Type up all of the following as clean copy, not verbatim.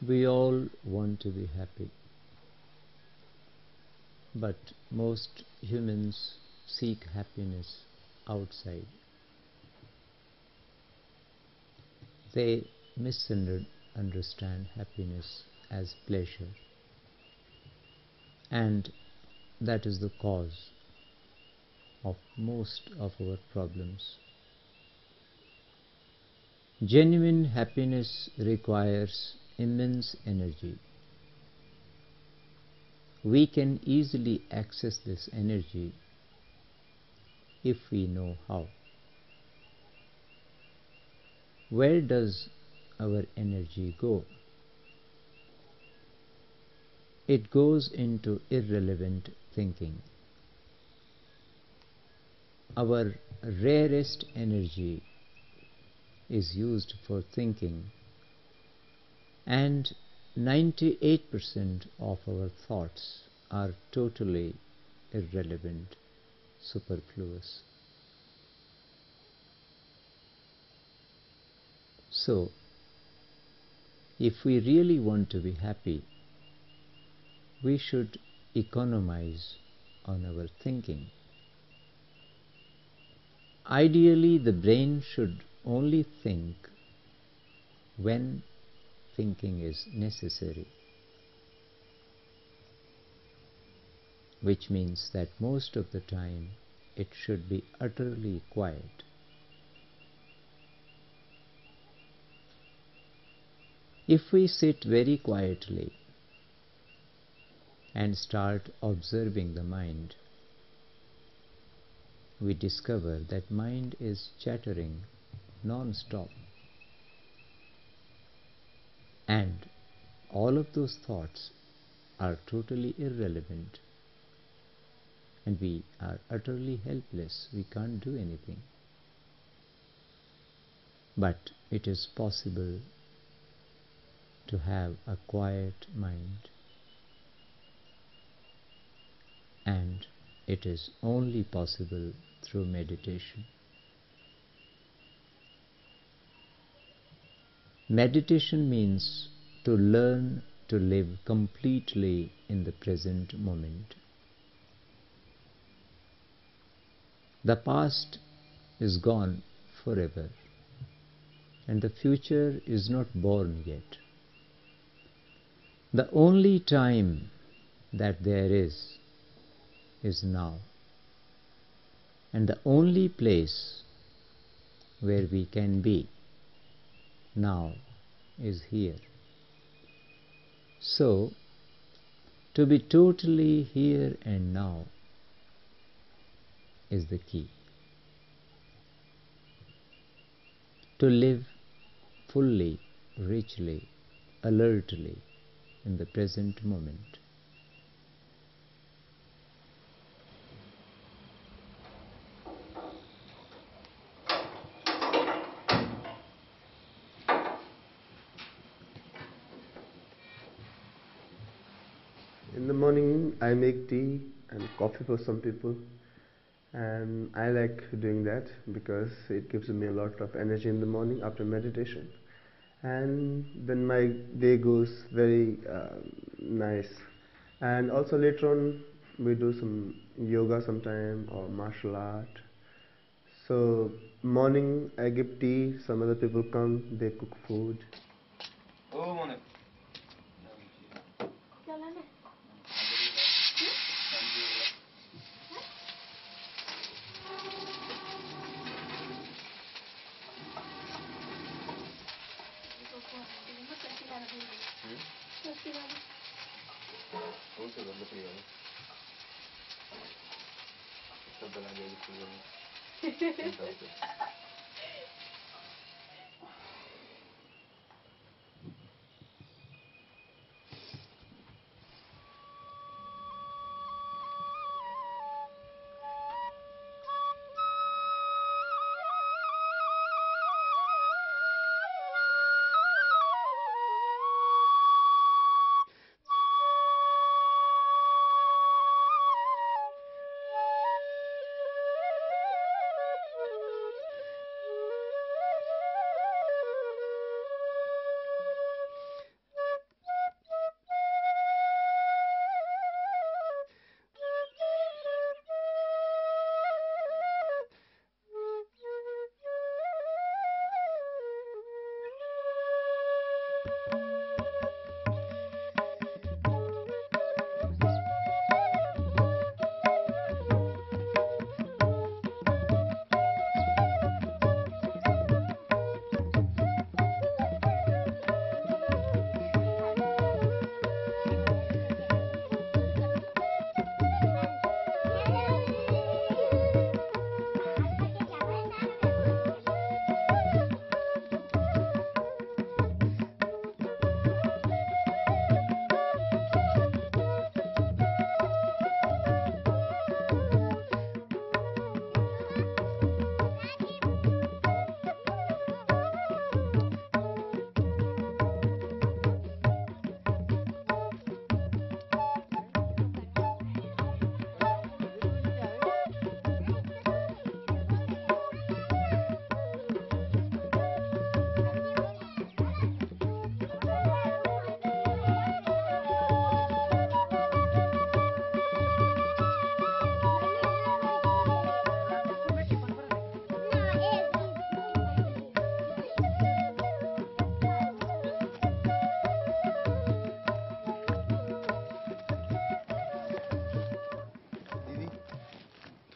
We all want to be happy, but most humans seek happiness outside. They misunderstand happiness as pleasure, and that is the cause of most of our problems. Genuine happiness requires immense energy. We can easily access this energy if we know how. Where does our energy go? It goes into irrelevant thinking. Our rarest energy is used for thinking, and 98% of our thoughts are totally irrelevant, superfluous. So, if we really want to be happy, we should economize on our thinking. Ideally, the brain should only think when thinking is necessary, which means that most of the time it should be utterly quiet. If we sit very quietly and start observing the mind, we discover that mind is chattering non-stop, and all of those thoughts are totally irrelevant, and we are utterly helpless. We can't do anything. But it is possible to have a quiet mind, and it is only possible through meditation. Meditation means to learn to live completely in the present moment. The past is gone forever, and the future is not born yet. The only time that there is now, and the only place where we can be now is here. So, to be totally here and now is the key. To live fully, richly, alertly in the present moment. In the morning, I make tea and coffee for some people, and I like doing that because it gives me a lot of energy in the morning after meditation, and then my day goes very nice. And also later on, we do some yoga sometime or martial art. So morning, I give tea. Some other people come, they cook food.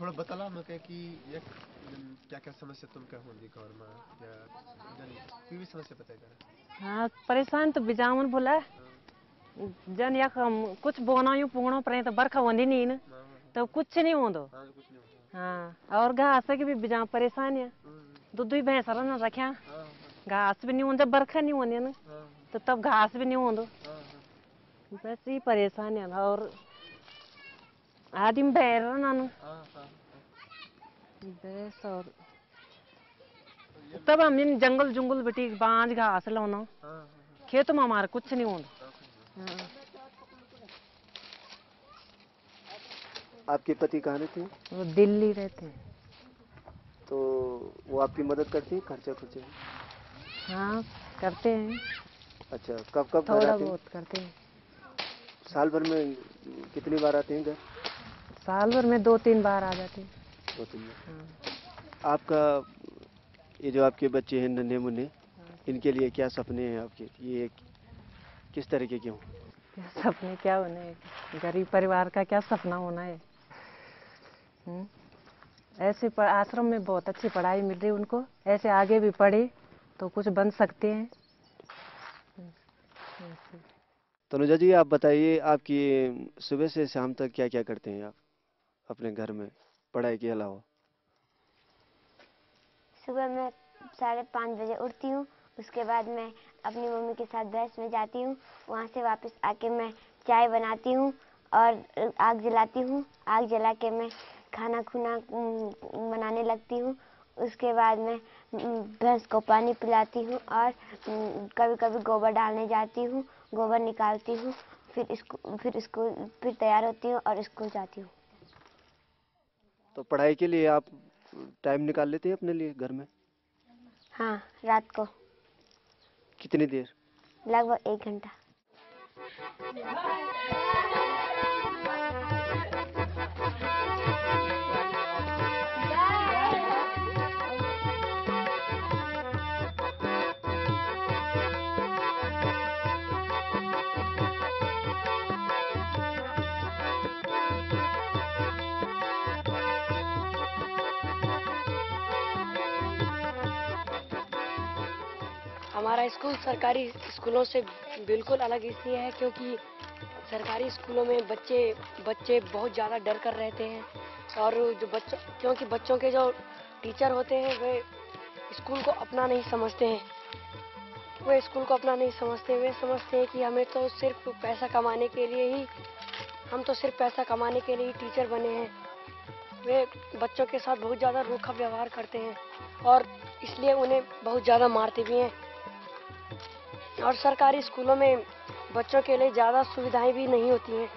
थोड़ा बताला मके कि एक क्या क्या समस्या तुमके होंगी घर में या जन भी समस्या बताई जरा। हाँ परेशान तो बिजावन बोला जन या कुछ बोना यूं पुगणो पर तो बरखा होंदी नहीं ना तो कुछ नहीं होंदो। हाँ और घास की भी बिजा परेशान है दूध भी भैंस ना रखा घास भी नहीं होंदा बरखा नहीं होंदी ना तो तब घास भी नहीं होंदो बस ही परेशान है और आदमी बैर ना बस और तब हम इन जंगल जुंगल बेटी बांझ घास लाना खेत में हमारा कुछ नहीं होता। आपके पति कहाँ रहते हैं? वो दिल्ली रहते हैं। तो वो आपकी मदद करती है खर्चा खुर्चे में? हाँ करते हैं। अच्छा कब कब घर थोड़ा आते हैं? बहुत करते हैं। साल भर में कितनी बार आते हैं घर? साल भर में 2-3 बार आ जाते हैं। 2-3 बार। हाँ। आपका ये जो आपके बच्चे हैं नन्हे मुन्ने इनके लिए क्या सपने हैं आपके? ये किस तरीके के हों? क्या सपने क्या होने हैं? गरीब परिवार का क्या सपना होना है? ऐसे आश्रम में बहुत अच्छी पढ़ाई मिल रही है उनको, ऐसे आगे भी पढ़े तो कुछ बन सकते हैं। तनुजा जी आप बताइए आपकी सुबह से शाम तक क्या क्या करते हैं आप अपने घर में पढ़ाई के अलावा? सुबह मैं 5:30 बजे उठती हूँ, उसके बाद मैं अपनी मम्मी के साथ ब्रश में जाती हूँ, वहाँ से वापस आके मैं चाय बनाती हूँ और आग जलाती हूँ। आग जला के मैं खाना खुना बनाने लगती हूँ। उसके बाद मैं भैंस को पानी पिलाती हूँ और कभी कभी गोबर डालने जाती हूँ, गोबर निकालती हूँ, फिर तैयार होती हूँ और स्कूल जाती हूँ। तो पढ़ाई के लिए आप टाइम निकाल लेते हैं अपने लिए घर में? हाँ रात को। कितनी देर? लगभग 1 घंटा। हमारा स्कूल सरकारी स्कूलों से बिल्कुल अलग इसलिए है क्योंकि सरकारी स्कूलों में बच्चे बहुत ज़्यादा डर कर रहते हैं और क्योंकि बच्चों के जो टीचर होते हैं वे स्कूल को अपना नहीं समझते हैं। वे समझते हैं कि हमें तो सिर्फ पैसा कमाने के लिए ही टीचर बने हैं। वे बच्चों के साथ बहुत ज़्यादा रूखा व्यवहार करते हैं और इसलिए उन्हें बहुत ज़्यादा मारते भी हैं। और सरकारी स्कूलों में बच्चों के लिए ज़्यादा सुविधाएं भी नहीं होती हैं।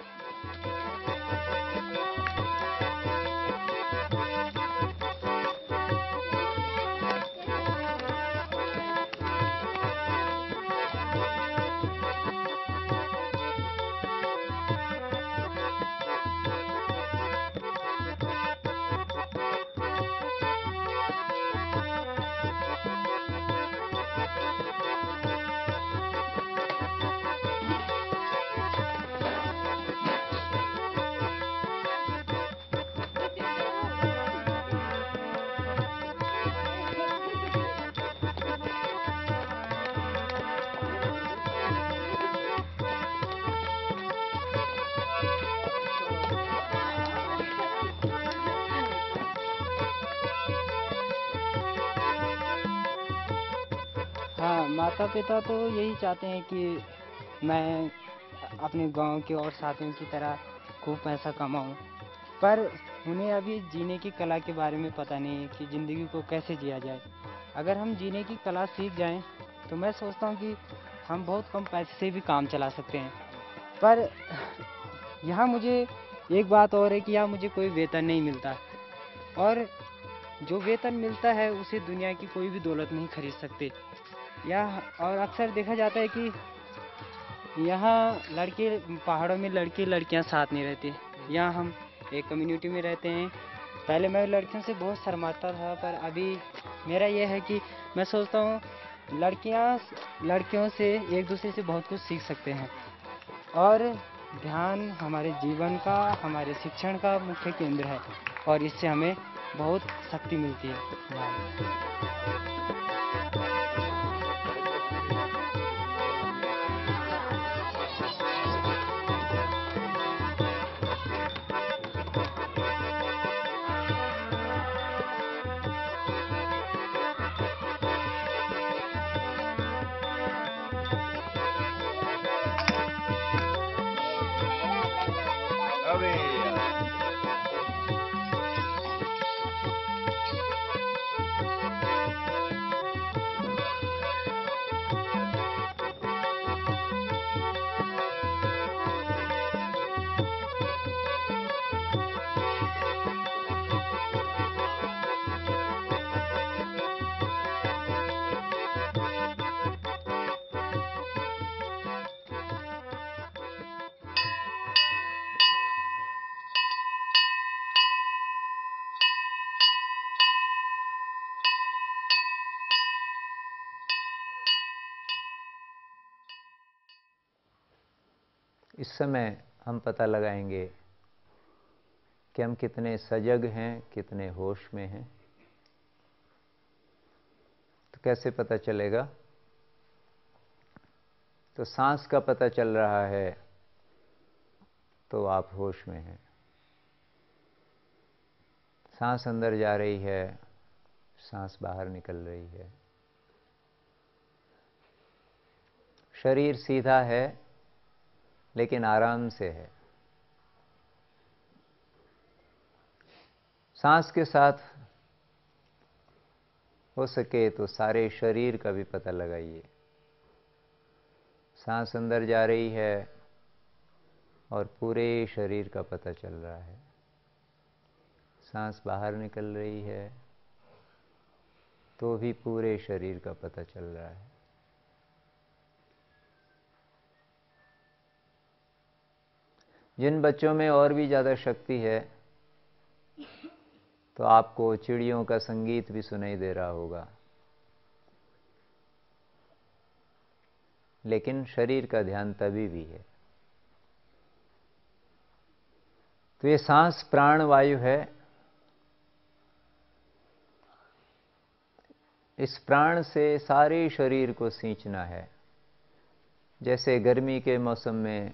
हाँ माता पिता तो यही चाहते हैं कि मैं अपने गांव के और साथियों की तरह खूब पैसा कमाऊं, पर उन्हें अभी जीने की कला के बारे में पता नहीं है कि ज़िंदगी को कैसे जिया जाए। अगर हम जीने की कला सीख जाएं तो मैं सोचता हूं कि हम बहुत कम पैसे से भी काम चला सकते हैं। पर यहाँ मुझे एक बात और है कि यहाँ मुझे कोई वेतन नहीं मिलता और जो वेतन मिलता है उसे दुनिया की कोई भी दौलत नहीं खरीद सकते। और अक्सर देखा जाता है कि यहाँ पहाड़ों में लड़के लड़कियाँ साथ नहीं रहते। यहाँ हम एक कम्युनिटी में रहते हैं। पहले मैं लड़कियों से बहुत शर्माता था, पर अभी मेरा यह है कि मैं सोचता हूँ लड़कियों से एक दूसरे से बहुत कुछ सीख सकते हैं और ध्यान हमारे जीवन का, हमारे शिक्षण का मुख्य केंद्र है और इससे हमें बहुत शक्ति मिलती है ध्यान। इस समय हम पता लगाएंगे कि हम कितने सजग हैं, कितने होश में हैं। तो कैसे पता चलेगा? तो सांस का पता चल रहा है तो आप होश में हैं। सांस अंदर जा रही है, सांस बाहर निकल रही है। शरीर सीधा है लेकिन आराम से है। सांस के साथ हो सके तो सारे शरीर का भी पता लगाइए। सांस अंदर जा रही है और पूरे शरीर का पता चल रहा है। सांस बाहर निकल रही है तो भी पूरे शरीर का पता चल रहा है। जिन बच्चों में और भी ज़्यादा शक्ति है तो आपको चिड़ियों का संगीत भी सुनाई दे रहा होगा, लेकिन शरीर का ध्यान तभी भी है। तो ये सांस प्राण वायु है। इस प्राण से सारे शरीर को सींचना है। जैसे गर्मी के मौसम में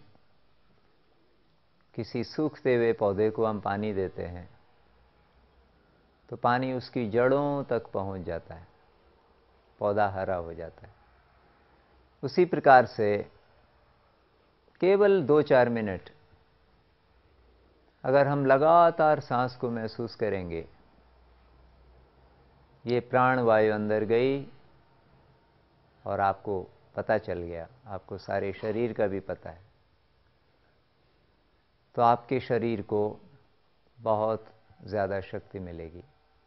किसी सूखते हुए पौधे को हम पानी देते हैं तो पानी उसकी जड़ों तक पहुंच जाता है, पौधा हरा हो जाता है। उसी प्रकार से केवल 2-4 मिनट अगर हम लगातार सांस को महसूस करेंगे, ये प्राण वायु अंदर गई और आपको पता चल गया, आपको सारे शरीर का भी पता है, तो आपके शरीर को बहुत ज़्यादा शक्ति मिलेगी।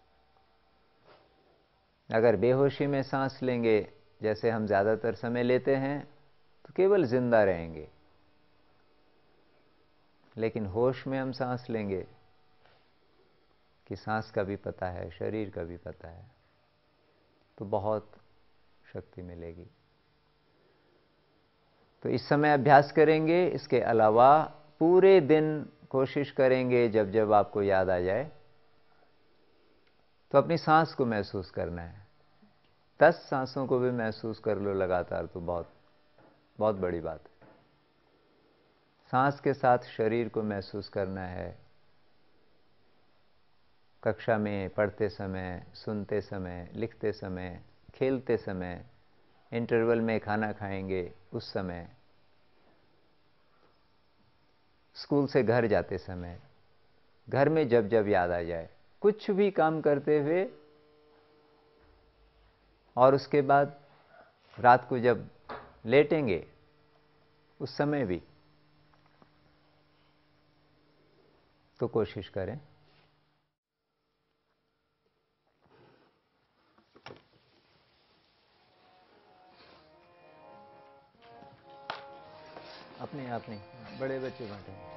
अगर बेहोशी में सांस लेंगे, जैसे हम ज़्यादातर समय लेते हैं, तो केवल जिंदा रहेंगे। लेकिन होश में हम सांस लेंगे कि सांस का भी पता है, शरीर का भी पता है, तो बहुत शक्ति मिलेगी। तो इस समय अभ्यास करेंगे। इसके अलावा पूरे दिन कोशिश करेंगे जब जब आपको याद आ जाए तो अपनी सांस को महसूस करना है। 10 सांसों को भी महसूस कर लो लगातार तो बहुत बहुत बड़ी बात है। सांस के साथ शरीर को महसूस करना है। कक्षा में पढ़ते समय, सुनते समय, लिखते समय, खेलते समय, इंटरवल में खाना खाएंगे उस समय, स्कूल से घर जाते समय, घर में जब जब याद आ जाए, कुछ भी काम करते हुए, और उसके बाद रात को जब लेटेंगे उस समय भी तो कोशिश करें। अपने आप नहीं, बड़े बच्चे बैठे हैं।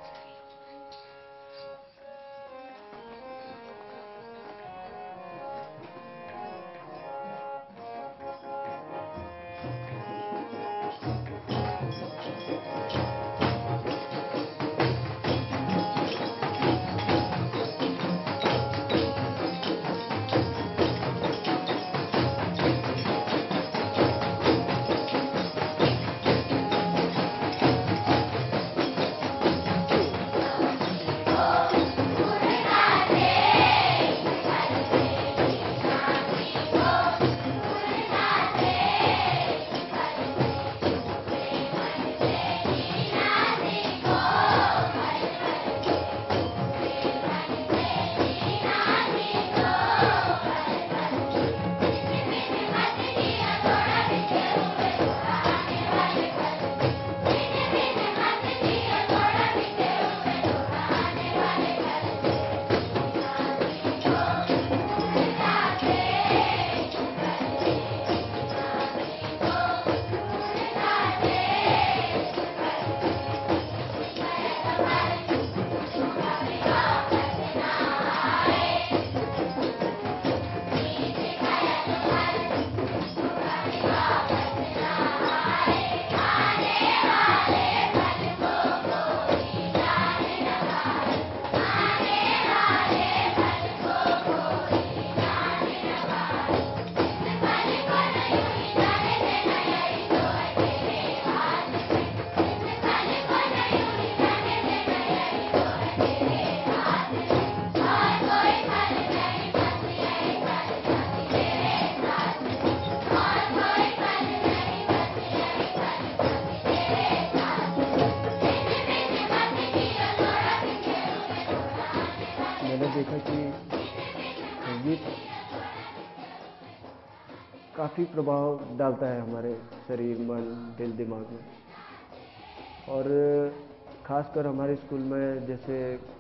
देखा कि संगीत काफ़ी प्रभाव डालता है हमारे शरीर, मन, दिल, दिमाग में। और ख़ासकर हमारे स्कूल में, जैसे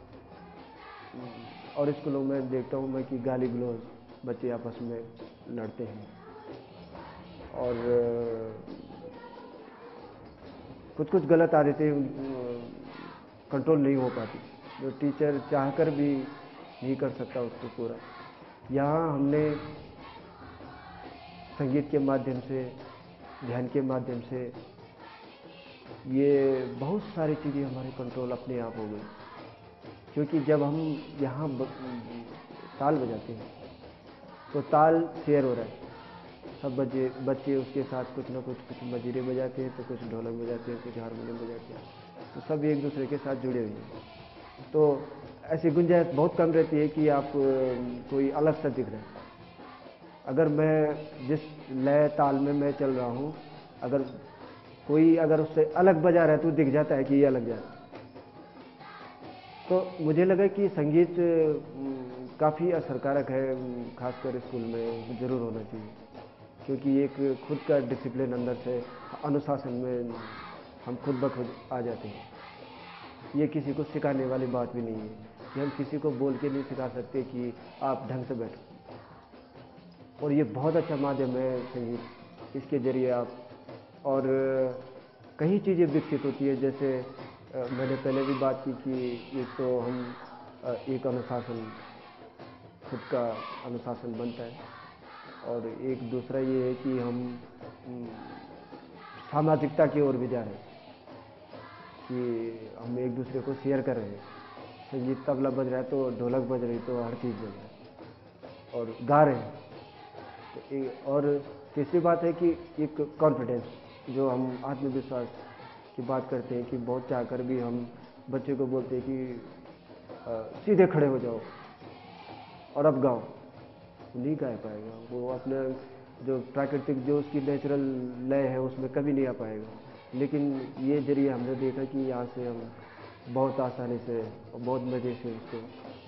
और स्कूलों में देखता हूँ मैं कि गाली गलौज बच्चे आपस में लड़ते हैं और कुछ कुछ गलत आदतें कंट्रोल नहीं हो पाती, जो टीचर चाहकर भी नहीं कर सकता उसको पूरा। यहाँ हमने संगीत के माध्यम से, ध्यान के माध्यम से ये बहुत सारी चीज़ें हमारे कंट्रोल अपने आप हो गई। क्योंकि जब हम यहाँ ताल बजाते हैं तो ताल शेयर हो रहा है, सब बच्चे उसके साथ कुछ ना कुछ मजीरे बजाते हैं, तो कुछ ढोलक बजाते हैं, कुछ हारमोनियम बजाते हैं, तो सब एक दूसरे के साथ जुड़े हुए हैं। तो ऐसी गुंजाइश बहुत कम रहती है कि आप कोई अलग सा दिख रहे हैं। अगर मैं जिस लय ताल में मैं चल रहा हूँ, अगर कोई उससे अलग बजा रहा है तो दिख जाता है कि ये अलग जा रहा है। तो मुझे लगा कि संगीत काफ़ी असरकारक है, खासकर स्कूल में ज़रूर होना चाहिए, क्योंकि एक खुद का डिसिप्लिन अंदर से, अनुशासन में हम खुद ब खुद आ जाते हैं। ये किसी को सिखाने वाली बात भी नहीं है कि हम किसी को बोल के नहीं सिखा सकते कि आप ढंग से बैठो। और ये बहुत अच्छा माध्यम है संगीत, इसके ज़रिए आप और कई चीज़ें विकसित होती है। जैसे मैंने पहले भी बात की कि एक तो हम एक अनुशासन, खुद का अनुशासन बनता है, और एक दूसरा ये है कि हम सामाजिकता की ओर भी जा रहे हैं कि हम एक दूसरे को शेयर कर रहे हैं। संगीत तबला बज रहा है तो ढोलक बज रही, तो हर चीज़ बज रहा है और गा रहे हैं। तो और तीसरी बात है कि एक कॉन्फिडेंस, जो हम आत्मविश्वास की बात करते हैं कि बहुत चाहकर भी हम बच्चे को बोलते हैं कि सीधे खड़े हो जाओ और अब गाओ, नहीं गा पाएगा वो। अपना जो प्राकृतिक, जो उसकी नेचुरल लय है, उसमें कभी नहीं आ पाएगा। लेकिन ये जरिए हमने देखा कि यहाँ से हम बहुत आसानी से और बहुत मज़े से उसको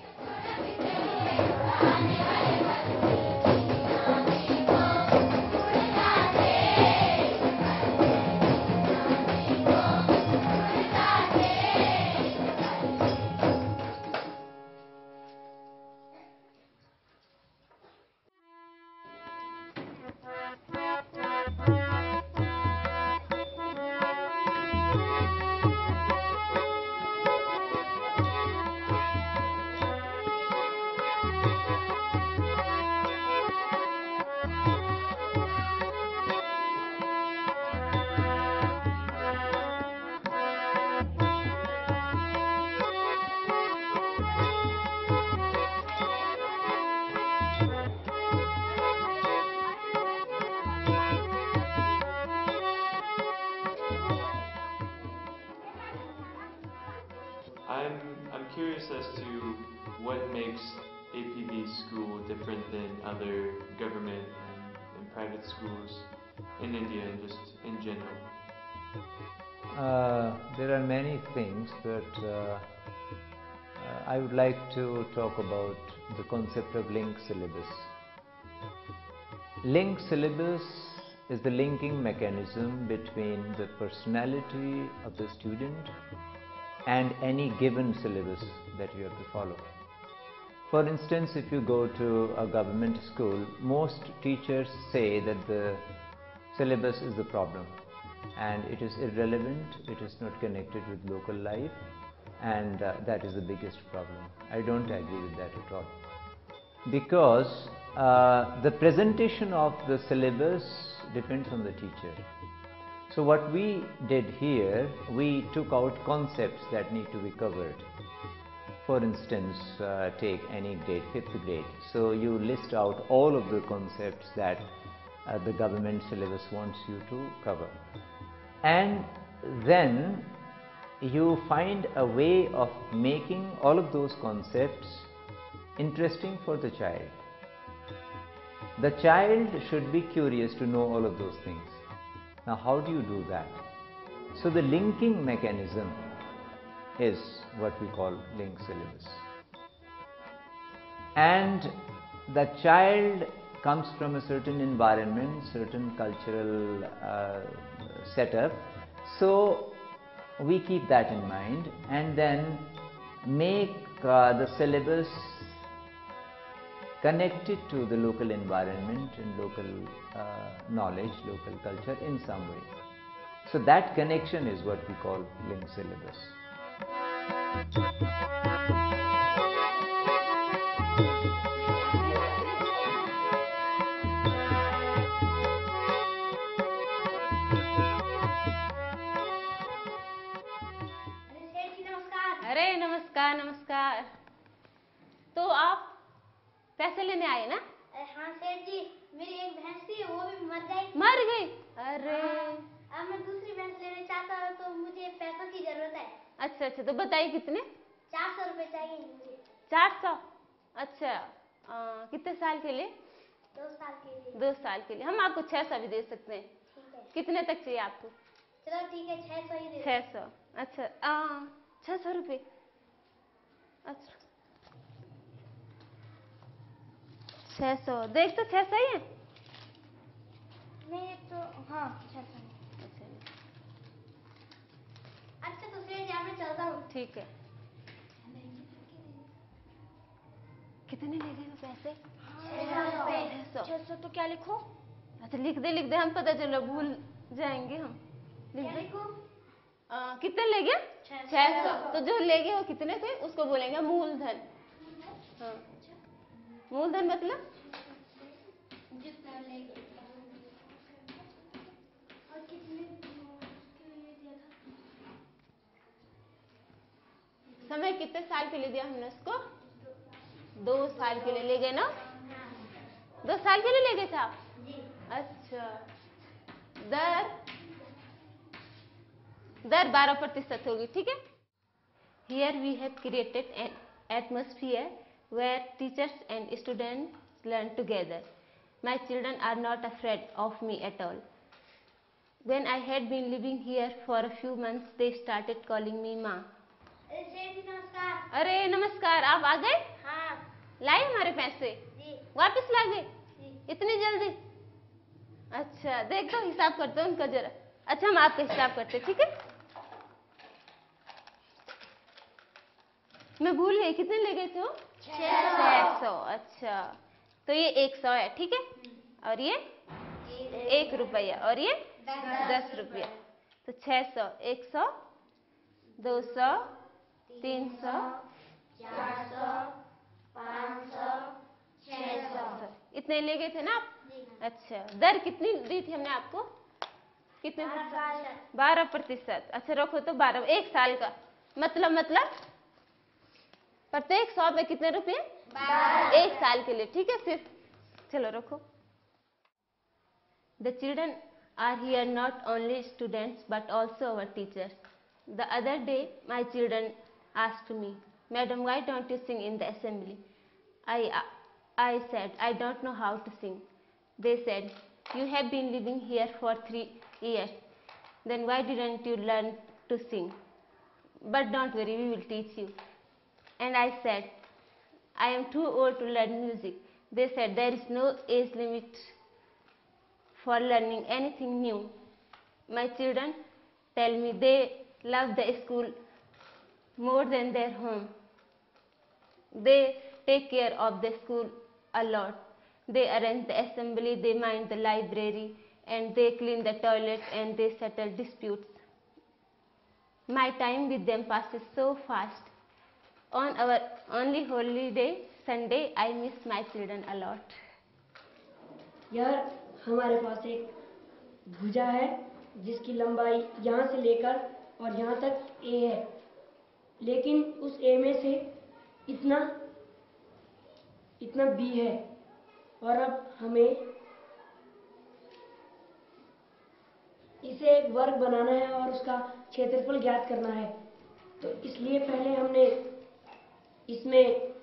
I'm curious as to what makes APB school different than other government and private schools in India and just in general. There are many things, but I would like to talk about the concept of linked syllabus. Linked syllabus is the linking mechanism between the personality of the student and any given syllabus that you have to follow. For instance, if you go to a government school, most teachers say that the syllabus is the problem and it is irrelevant, it is not connected with local life, and that is the biggest problem. I don't agree with that at all, because the presentation of the syllabus depends on the teacher. So what we did here, we took out concepts that need to be covered. For instance, take any grade, 5th grade. So you list out all of the concepts that the government syllabus wants you to cover. And then you find a way of making all of those concepts interesting for the child. The child should be curious to know all of those things. Now, how do you do that? So the linking mechanism is what we call linked syllabus. and the child comes from a certain environment, certain cultural setup. So we keep that in mind and then make the syllabus connected to the local environment and local knowledge, local culture in some way. So that connection is what we call linked syllabus. अरे नमस्कार नमस्कार। तो आप पैसे लेने आए ना? हाँ सेठ जी, मेरी एक भैंस थी वो भी मर गई। मर गई? अरे अब मैं दूसरी भैंस लेना चाहता हूँ तो मुझे पैसों की जरूरत है। अच्छा अच्छा, तो बताइए कितने? 400 रुपए चाहिए मुझे। 400? अच्छा, कितने साल के लिए? 2 साल के लिए। 2 साल के लिए हम आपको 600 भी दे सकते हैं। ठीक है। कितने तक चाहिए आपको? चलो ठीक है, 600 ही दे। 600? अच्छा 600 रुपये। अच्छा 600 देख तो 600 ही है? नहीं तो हाँ 600। अच्छा तो सेठ जी मैं चलता हूँ। ठीक है। कितने ले गए वो पैसे? 600। तो क्या लिखो? अच्छा लिख दे हम, पता चलो भूल जाएंगे हम। लिख दे। कितने ले गए? 600। तो जो ले गए वो कितने थे उसको बोलेंगे मूलधन। हाँ मूलधन मतलब जितना ले गए। और कितने दिया था? समय कितने साल के लिए दिया हमने उसको? 2 साल के लिए ले गए ना? 2 साल के लिए ले गए थे आप? अच्छा दर 12% होगी, ठीक है। Here we have created an atmosphere where teachers and students learn together. My children are not afraid of me at all. When I had been living here for a few months, they started calling me Ma. नमस्कार। अरे नमस्कार, आप आ गए? हाँ। लाए हमारे पैसे? जी। वापस ला गए? इतनी जल्दी? अच्छा देख दो, हिसाब करते हो उनका जरा। अच्छा हम आपका हिसाब करते, ठीक है। मैं भूल गई, कितने ले गए थे वो? 600। अच्छा तो ये 100 है, ठीक है। और ये 1 रुपया और ये 10 रुपया। तो 600, 100, 200, 300, 400, 500, 600। इतने ले गए थे ना आप? अच्छा दर कितनी दी थी हमने आपको? कितने? 12%। अच्छा रखो तो 12, 1 साल का मतलब प्रत्येक 100 पे कितने रुपए? 1 साल के लिए, ठीक है। फिर चलो रखो। The children are here not only students but also our teachers. The other day my children asked me, Madam, why don't you sing in the assembly? I said, I don't know how to sing. They said, you have been living here for 3 years. Then why didn't you learn to sing? But don't worry, we will teach you. And I said, I am too old to learn music. They said, there is no age limit for learning anything new. My children tell me they love the school more than their home. They take care of the school a lot. They arrange the assembly, they mind the library, and they clean the toilet and they settle disputes. My time with them passes so fast. On our only holiday, Sunday, I miss my children a lot. यार हमारे पास एक भुजा है जिसकी लंबाई यहाँ से लेकर और यहाँ तक ए है, लेकिन उस ए में से इतना बी है और अब हमें इसे एक वर्ग बनाना है और उसका क्षेत्रफल ज्ञात करना है। तो इसलिए पहले हमने इसमें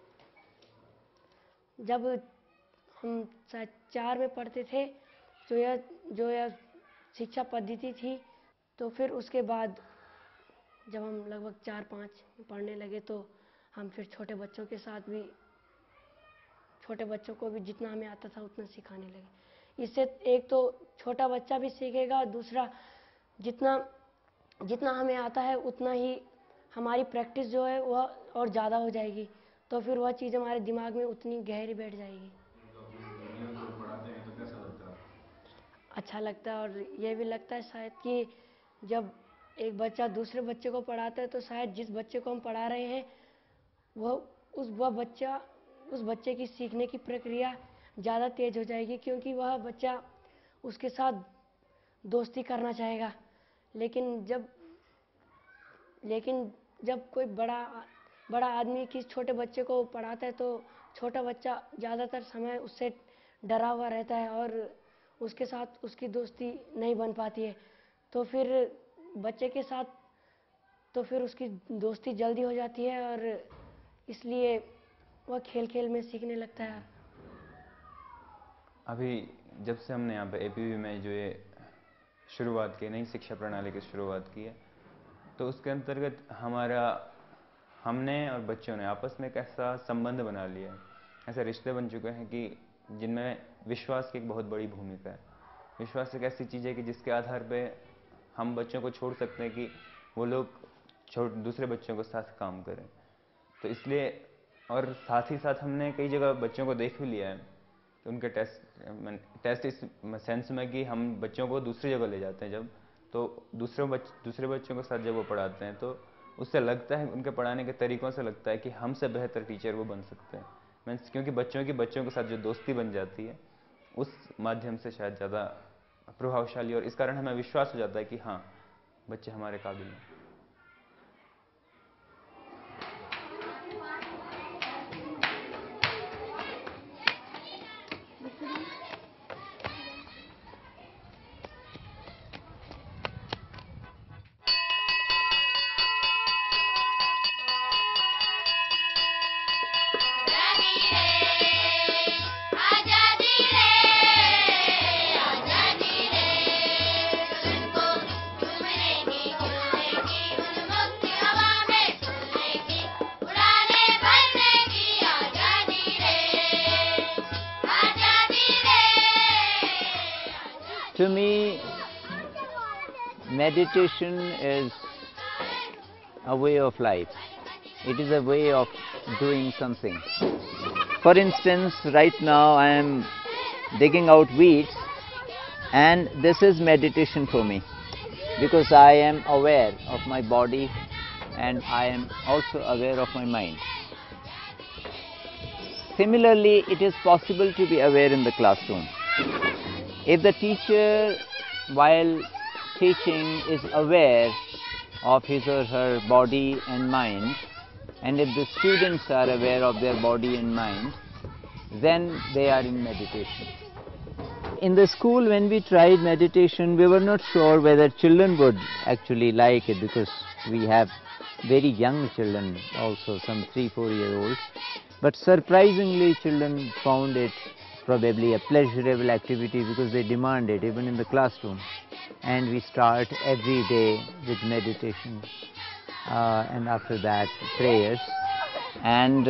जब हम 4 में पढ़ते थे जो यह शिक्षा पद्धति थी, तो फिर उसके बाद जब हम लगभग 4-5 में पढ़ने लगे तो हम फिर छोटे बच्चों के साथ भी छोटे बच्चों को भी जितना हमें आता था उतना सिखाने लगे। इससे एक तो छोटा बच्चा भी सीखेगा, दूसरा जितना हमें आता है उतना ही हमारी प्रैक्टिस जो है वह और ज़्यादा हो जाएगी, तो फिर वह चीज़ हमारे दिमाग में उतनी गहरी बैठ जाएगी। पढ़ाते हैं तो कैसा लगता है? अच्छा लगता है, और यह भी लगता है शायद कि जब एक बच्चा दूसरे बच्चे को पढ़ाता है तो शायद जिस बच्चे को हम पढ़ा रहे हैं उस बच्चे की सीखने की प्रक्रिया ज़्यादा तेज हो जाएगी, क्योंकि वह बच्चा उसके साथ दोस्ती करना चाहेगा। लेकिन जब कोई बड़ा आदमी किसी छोटे बच्चे को पढ़ाता है तो छोटा बच्चा ज़्यादातर समय उससे डरा हुआ रहता है और उसके साथ उसकी दोस्ती नहीं बन पाती है, तो फिर बच्चे के साथ तो फिर उसकी दोस्ती जल्दी हो जाती है और इसलिए वह खेल खेल में सीखने लगता है। अभी जब से हमने यहाँ पे एपीवी में जो ये शुरुआत की, नई शिक्षा प्रणाली की शुरुआत की है, तो उसके अंतर्गत हमने और बच्चों ने आपस में एक ऐसा संबंध बना लिया है, ऐसे रिश्ते बन चुके हैं कि जिनमें विश्वास की एक बहुत बड़ी भूमिका है। विश्वास एक ऐसी चीज़ है कि जिसके आधार पे हम बच्चों को छोड़ सकते हैं कि वो लोग दूसरे बच्चों के साथ काम करें। तो इसलिए, और साथ ही साथ हमने कई जगह बच्चों को देख भी लिया है कि उनके टेस्ट इस सेंस में कि हम बच्चों को दूसरी जगह ले जाते हैं जब, तो दूसरे बच्चों के साथ जब वो पढ़ाते हैं तो उससे लगता है, उनके पढ़ाने के तरीक़ों से लगता है कि हमसे बेहतर टीचर वो बन सकते हैं। मीन्स क्योंकि बच्चों के साथ जो दोस्ती बन जाती है उस माध्यम से शायद ज़्यादा प्रभावशाली, और इस कारण हमें विश्वास हो जाता है कि हाँ, बच्चे हमारे काबिल हैं। To me, meditation is a way of life. It is a way of doing something. For instance, right now I am digging out weeds, and this is meditation for me because I am aware of my body and I am also aware of my mind. Similarly, it is possible to be aware in the classroom. If the teacher, while teaching, is aware of his or her body and mind, and if the students are aware of their body and mind, then they are in meditation. In the school, when we tried meditation, we were not sure whether children would actually like it, because we have very young children also, some 3-4-year-olds. But surprisingly, children found it probably a pleasurable activity because they demand it even in the classroom. And we start every day with meditation and after that prayers. And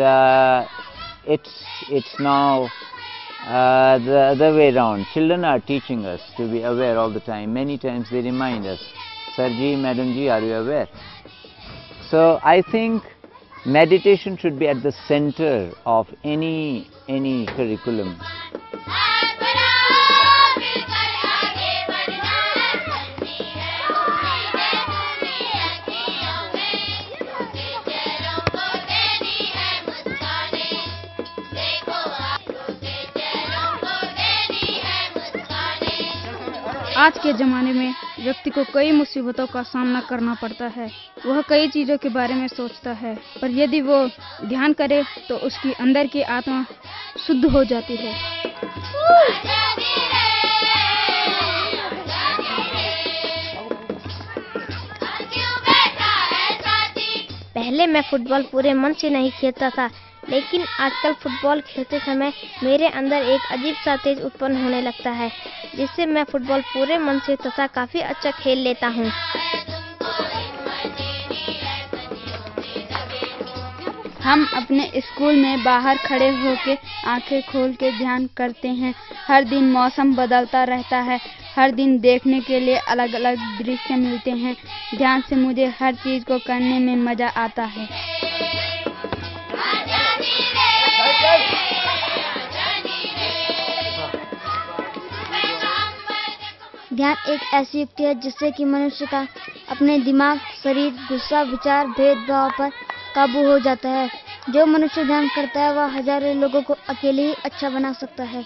it's now the other way around. Children are teaching us to be aware all the time. Many times they remind us, Sir ji, Madam ji, are you aware? So I think meditation should be at the center of any curriculum. आज के ज़माने में व्यक्ति को कई मुसीबतों का सामना करना पड़ता है। वह कई चीज़ों के बारे में सोचता है, पर यदि वो ध्यान करे तो उसकी अंदर की आत्मा शुद्ध हो जाती है। पहले मैं फुटबॉल पूरे मन से नहीं खेलता था, लेकिन आजकल फुटबॉल खेलते समय मेरे अंदर एक अजीब सा तेज उत्पन्न होने लगता है, जिससे मैं फुटबॉल पूरे मन से तथा काफ़ी अच्छा खेल लेता हूँ। हम अपने स्कूल में बाहर खड़े होकर आंखें खोल के ध्यान करते हैं। हर दिन मौसम बदलता रहता है, हर दिन देखने के लिए अलग अलग दृश्य मिलते हैं। ध्यान से मुझे हर चीज़ को करने में मज़ा आता है। ध्यान एक ऐसी युक्ति है जिससे कि मनुष्य का अपने दिमाग, शरीर, गुस्सा, विचार, भेदभाव पर काबू हो जाता है। जो मनुष्य ध्यान करता है वह हजारों लोगों को अकेले ही अच्छा बना सकता है।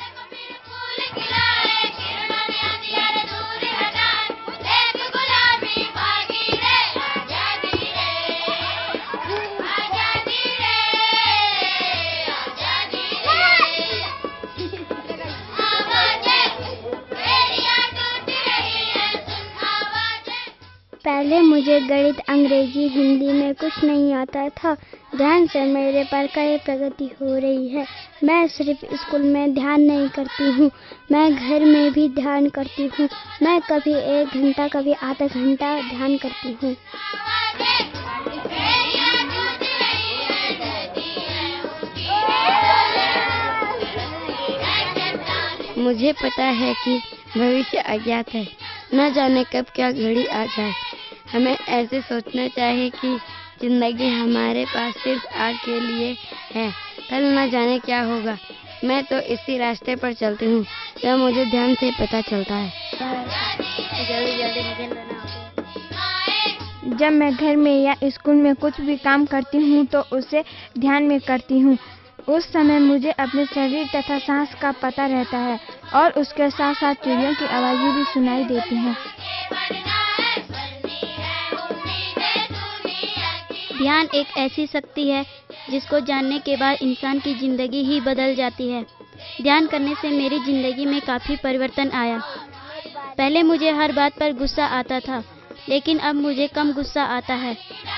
पहले मुझे गणित, अंग्रेजी, हिंदी में कुछ नहीं आता था। ध्यान से मेरे पर कई प्रगति हो रही है। मैं सिर्फ स्कूल में ध्यान नहीं करती हूँ, मैं घर में भी ध्यान करती हूँ। मैं कभी 1 घंटा, कभी आधा घंटा ध्यान करती हूँ। मुझे पता है कि भविष्य अज्ञात है, न जाने कब क्या घड़ी आ जाए। हमें ऐसे सोचना चाहिए कि जिंदगी हमारे पास सिर्फ आज के लिए है, कल न जाने क्या होगा। मैं तो इसी रास्ते पर चलती हूँ जो मुझे ध्यान से पता चलता है। जब मैं घर में या स्कूल में कुछ भी काम करती हूँ तो उसे ध्यान में करती हूँ। उस समय मुझे अपने शरीर तथा सांस का पता रहता है और उसके साथ साथ चिड़ियों की आवाज़ें भी सुनाई देती हैं। ध्यान एक ऐसी शक्ति है जिसको जानने के बाद इंसान की ज़िंदगी ही बदल जाती है। ध्यान करने से मेरी ज़िंदगी में काफ़ी परिवर्तन आया। पहले मुझे हर बात पर गुस्सा आता था, लेकिन अब मुझे कम गुस्सा आता है।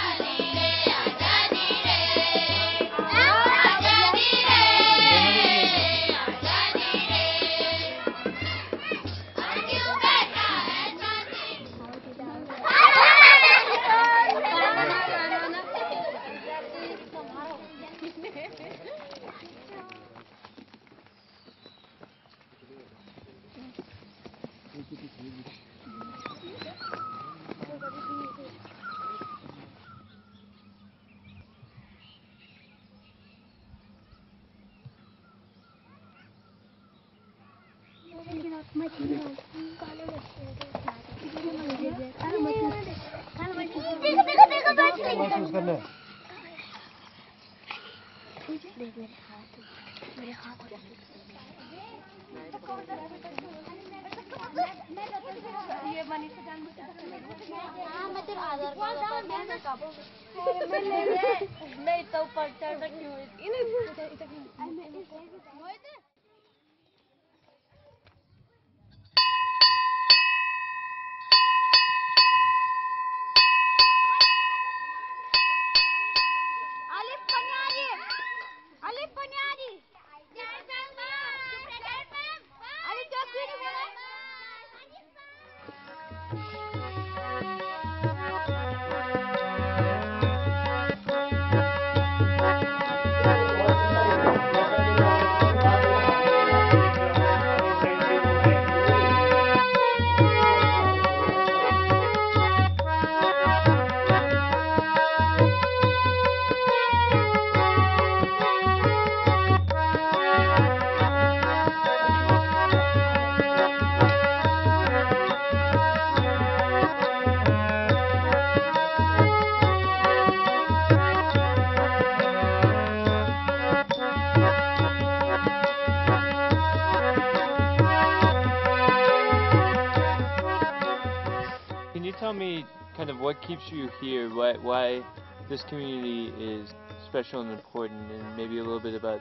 Tell me kind of what keeps you here, why this community is special and important, and maybe a little bit about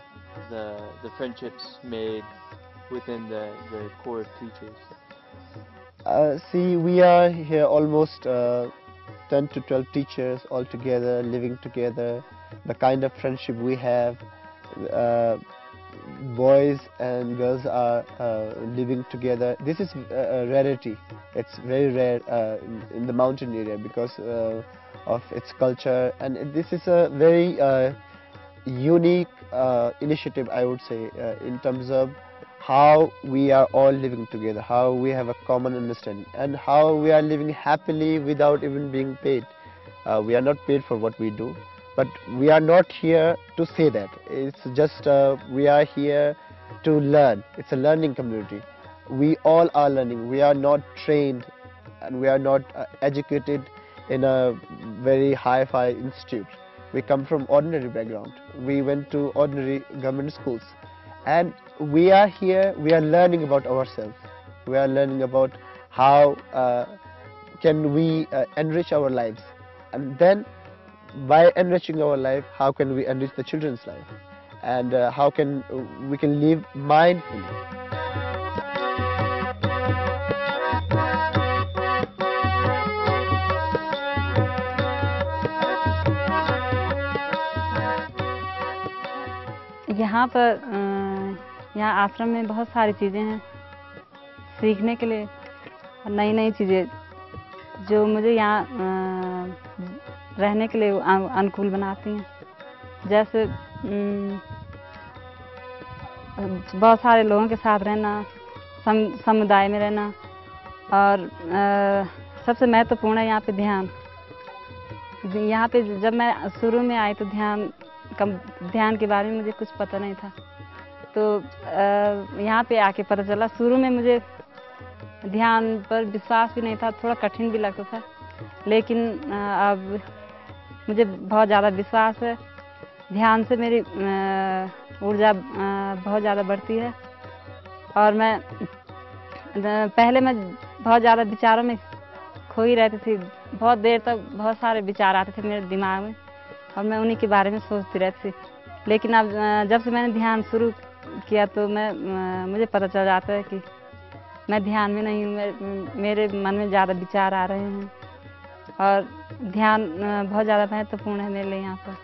the friendships made within the core of teachers. See, we are here almost 10 to 12 teachers all together, living together. The kind of friendship we have, boys and girls are living together. This is a rarity. It's very rare in the mountain area, because of its culture, and this is a very unique initiative, I would say, in terms of how we are all living together, how we have a common understanding, and how we are living happily without even being paid. We are not paid for what we do, but we are not here to say that. It's just we are here to learn. It's a learning community. We all are learning. We are not trained and we are not educated in a very hi-fi institute. We come from ordinary background. We went to ordinary government schools, and we are here. We are learning about ourselves. We are learning about how can we enrich our lives, and then by enriching our life, how can we enrich the children's life, and how can we can live mindfully. यहाँ पर यहाँ आश्रम में बहुत सारी चीज़ें हैं सीखने के लिए, और नई नई चीज़ें जो मुझे यहाँ रहने के लिए अनुकूल बनाती हैं। जैसे बहुत सारे लोगों के साथ रहना, समुदाय में रहना, और सबसे महत्वपूर्ण है यहाँ पे ध्यान। यहाँ पे जब मैं शुरू में आई तो ध्यान के बारे में मुझे कुछ पता नहीं था, तो यहाँ पे आके पता चला। शुरू में मुझे ध्यान पर विश्वास भी नहीं था, थोड़ा कठिन भी लगता था, लेकिन अब मुझे बहुत ज़्यादा विश्वास है। ध्यान से मेरी ऊर्जा बहुत ज़्यादा बढ़ती है, और मैं पहले मैं बहुत ज़्यादा विचारों में खोई रहती थी। बहुत देर तक बहुत सारे विचार आते थे मेरे दिमाग में, और मैं उन्हीं के बारे में सोचती रहती थी। लेकिन अब जब से मैंने ध्यान शुरू किया तो मुझे पता चल जाता है कि मैं ध्यान में नहीं हूँ, मेरे मन में ज़्यादा विचार आ रहे हैं, और ध्यान बहुत ज़्यादा महत्वपूर्ण है मेरे लिए यहाँ पर।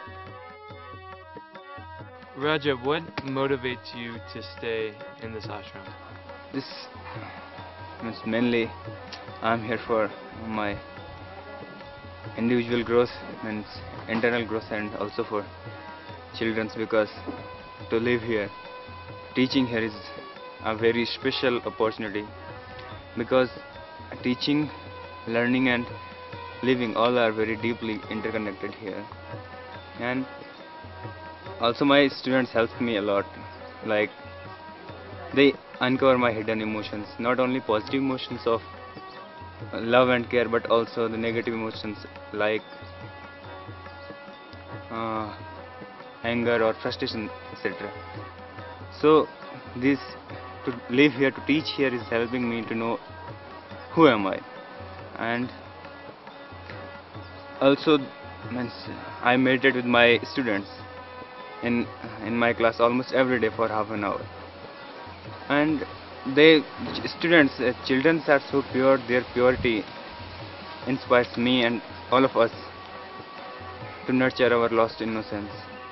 Raja, what motivates you to stay in this ashram? This means mainly I'm here for my individual growth, means internal growth, and also for children's, because to live here, teaching here is a very special opportunity, because teaching, learning and living all are very deeply interconnected here. And also my students help me a lot, like they uncover my hidden emotions, not only positive emotions of love and care, but also the negative emotions like anger or frustration, etc. So this, to live here, to teach here, is helping me to know who am I. And also means I meditate with my students in my class almost every day for half an hour, and children are so pure. Their purity inspires me and all of us to nurture our lost innocence.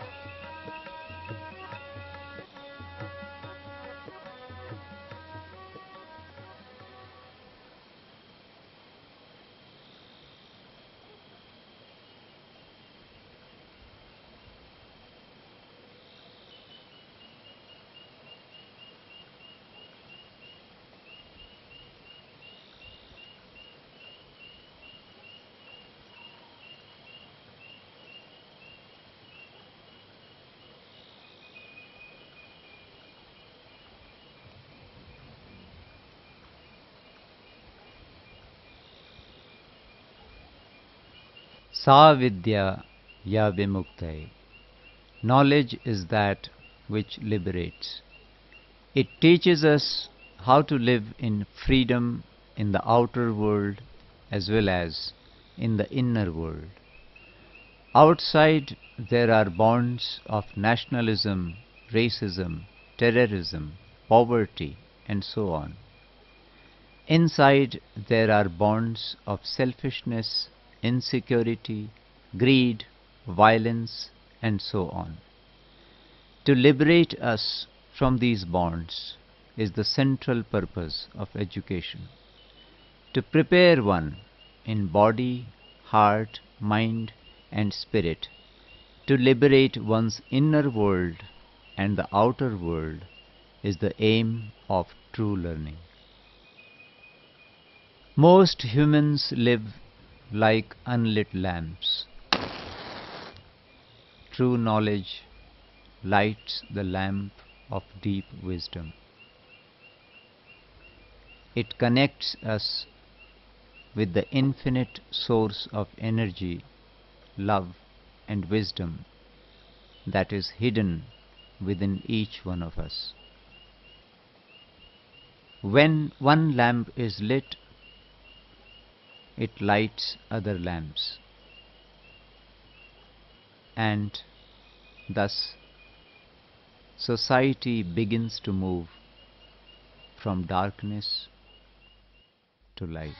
Vidya Ya Vimuktaye. Knowledge is that which liberates. It teaches us how to live in freedom in the outer world as well as in the inner world. Outside there are bonds of nationalism, racism, terrorism, poverty, and so on. Inside there are bonds of selfishness, insecurity, greed, violence, and so on. To liberate us from these bonds is the central purpose of education. To prepare one in body, heart, mind and spirit to liberate one's inner world and the outer world is the aim of true learning. Most humans live like unlit lamps. True knowledge lights the lamp of deep wisdom. It connects us with the infinite source of energy, love, and wisdom that is hidden within each one of us. When one lamp is lit, it lights other lamps, and thus society begins to move from darkness to light.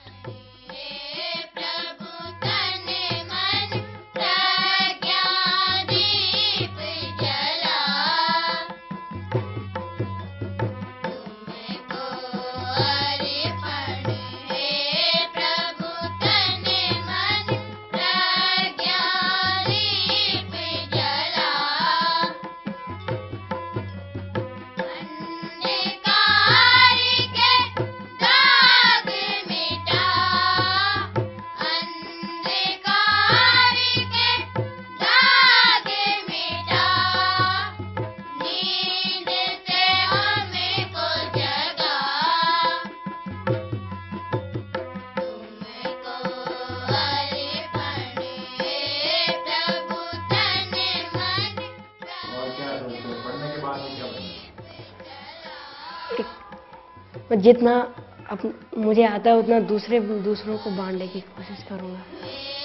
मैं जितना मुझे आता है उतना दूसरों को बांटने की कोशिश करूँगा।